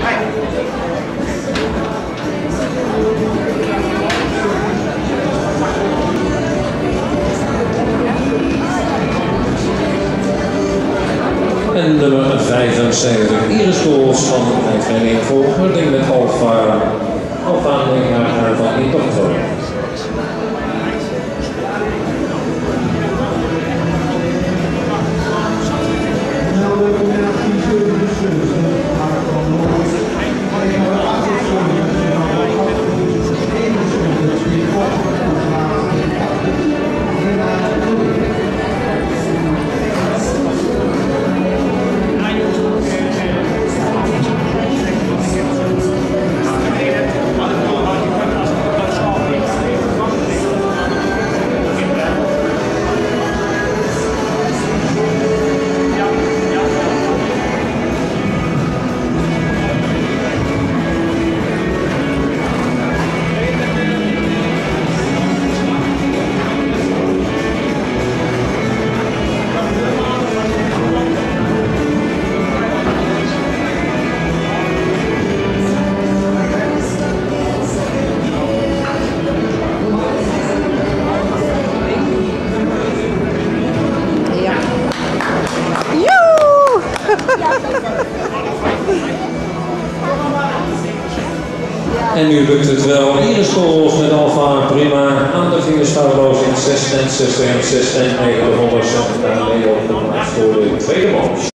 En nummer 75, Iris Kool's van de training voor Hurding met Alfa van in Dokter. En nu lukt het wel. Iris Kool's met Alfa prima. Aan de vingers foutloos in 6 en 6 en 6 en 9 voor de tweede man.